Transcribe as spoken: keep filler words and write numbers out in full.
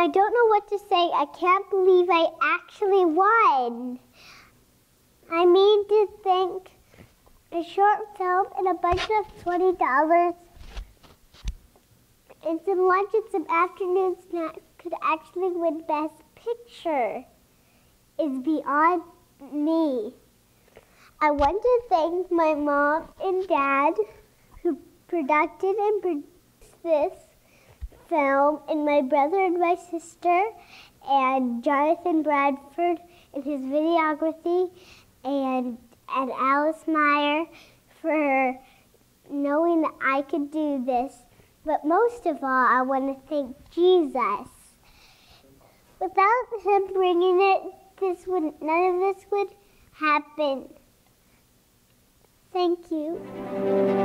don't know what to say. I can't believe I actually won. I made to think a short film and a bunch of twenty dollars and some lunch and some afternoon snacks could actually win Best Picture. It's beyond me. I want to thank my mom and dad who produced and produced this film, and my brother and my sister, and Jonathan Bradford and his videography, and, and Alice Meyer for knowing that I could do this. But most of all, I want to thank Jesus. Without him bringing it, this would, none of this would happen. Thank you.